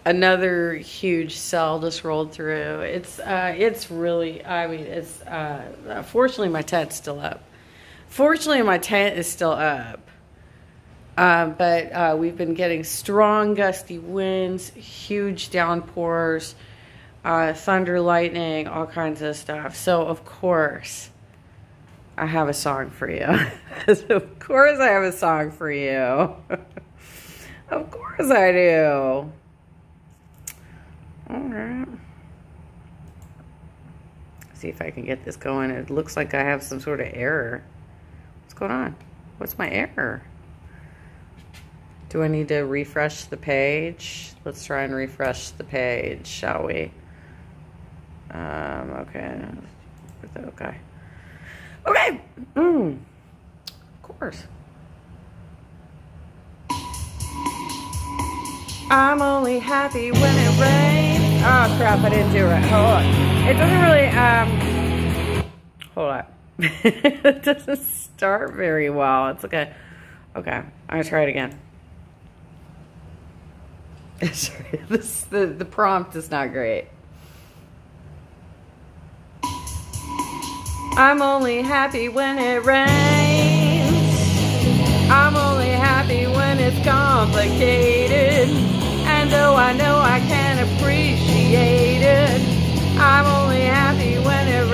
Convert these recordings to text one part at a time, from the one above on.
Another huge cell just rolled through. It's really, I mean, fortunately my tent's still up. Fortunately my tent is still up. But we've been getting strong gusty winds, huge downpours, thunder, lightning, all kinds of stuff. So of course I have a song for you. Of course I have a song for you. Of course I do. All right. See if I can get this going. It looks like I have some sort of error. What's going on? What's my error? Do I need to refresh the page? Let's try and refresh the page, shall we? Okay. Okay. Okay. Of course. I'm only happy when it rains. Oh crap, I didn't do it right. Hold on. It doesn't really, hold on. It doesn't start very well. It's okay. Okay, I'm gonna try it again. Sorry, the prompt is not great. I'm only happy when it rains. I'm only happy when it's complicated. And though I know I can't appreciate it, I'm only happy when it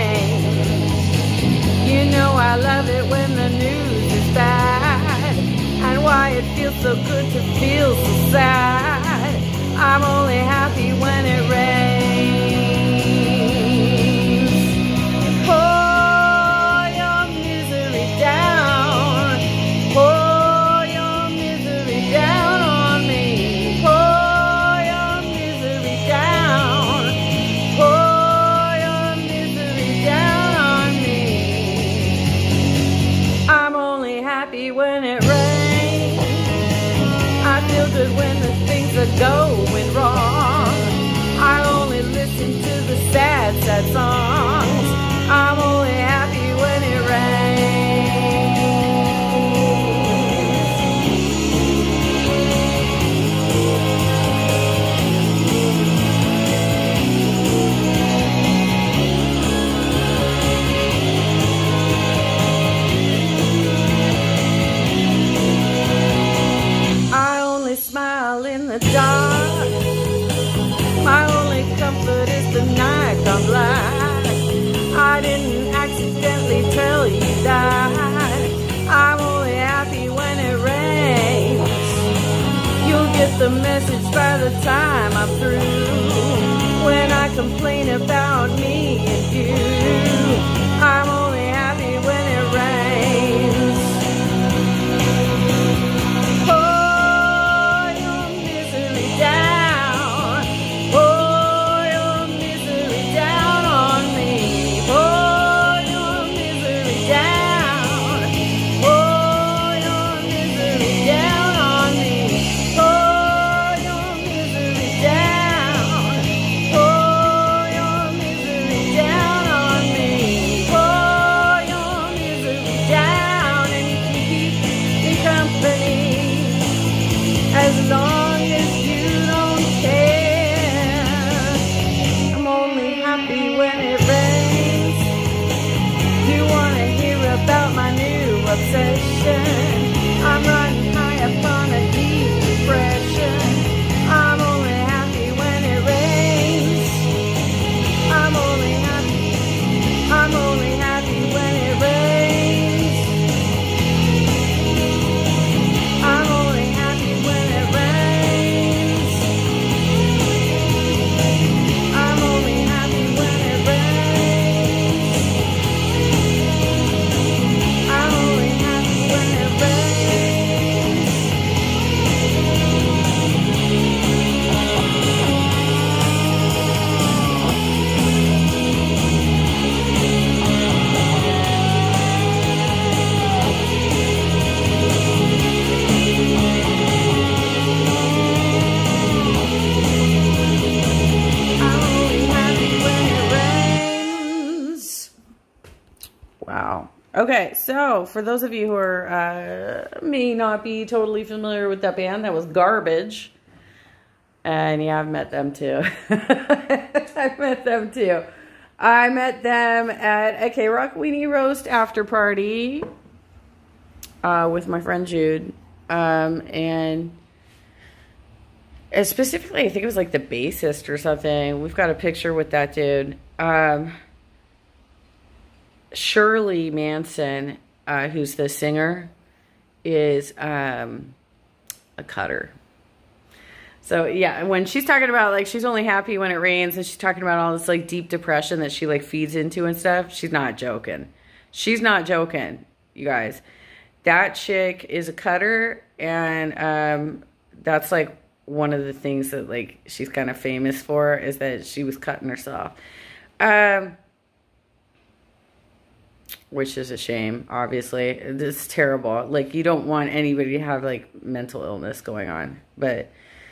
rains. You know I love it when the news is bad, and why it feels so good to feel so sad. I'm only happy when it rains. Pour your misery down. Pour your misery down on me. Pour your misery down. Pour your misery down on me. I'm only happy when it rains. I feel good when the things are going wrong. I only listen to the sad, sad songs. I'm only happy when it I only smile in the dark. My only comfort is the night gone black. I didn't accidentally tell you that. I'm only happy when it rains. You'll get the message by the time I'm through. When I complain about me and you, I'm only happy when it rains. Pour your misery down. Pour your misery down on me. Pour your misery down. Pour your misery down on me. Pour your misery down. Pour your misery down on me. Pour your misery down, and you can keep me company as long as you don't care. I'm only happy when it rains. You wanna hear about my new obsession? I'm riding high up on a deep depression. I'm only happy when it rains. I'm only happy when it rains. I'm only happy when it rains. I'm only happy when it rains. I'm only happy when it rains. I'm only happy when it rains. Wow. Okay, so for those of you who are may not be totally familiar with that band, that was Garbage. And yeah, I've met them too. I've met them too. I met them at a K-Rock Weenie Roast after party with my friend Jude. And specifically, I think it was like the bassist or something. We've got a picture with that dude. Shirley Manson, who's the singer, is a cutter. So yeah, when she's talking about like she's only happy when it rains and she's talking about all this like deep depression that she like feeds into and stuff, she's not joking. She's not joking, you guys. That chick is a cutter, and that's like one of the things that like she's kind of famous for, is that she was cutting herself. Which is a shame, obviously. It's terrible. Like, you don't want anybody to have like mental illness going on. But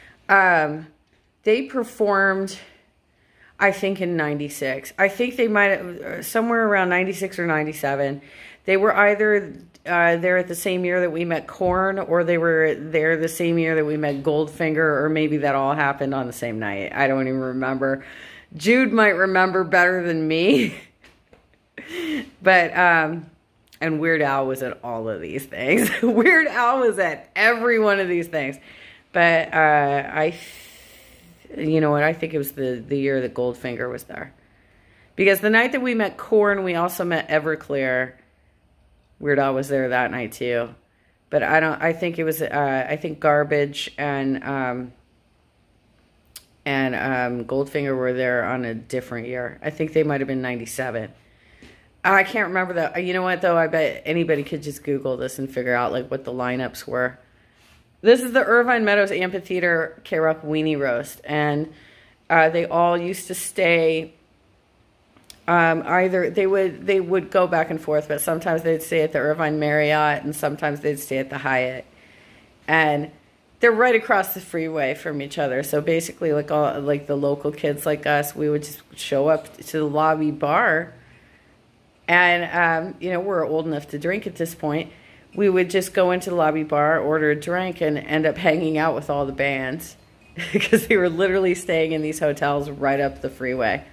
they performed, I think, in 96. I think they might have, somewhere around 96 or 97. They were either there at the same year that we met Korn, or they were there the same year that we met Goldfinger, or maybe that all happened on the same night. I don't even remember. Jude might remember better than me. But, and Weird Al was at all of these things. Weird Al was at every one of these things. But, you know what, I think it was the year that Goldfinger was there. Because the night that we met Korn, we also met Everclear. Weird Al was there that night too. But I think it was, I think Garbage and Goldfinger were there on a different year. I think they might have been 97. I can't remember that. You know what, though? I bet anybody could just Google this and figure out, like, what the lineups were. This is the Irvine Meadows Amphitheater K-Rock Weenie Roast. And they all used to stay, either, they would go back and forth, but sometimes they'd stay at the Irvine Marriott, and sometimes they'd stay at the Hyatt. And they're right across the freeway from each other. So basically, like, all, like, the local kids like us, we would just show up to the lobby bar. And, you know, we're old enough to drink at this point. We would just go into the lobby bar, order a drink, and end up hanging out with all the bands. Because they were literally staying in these hotels right up the freeway.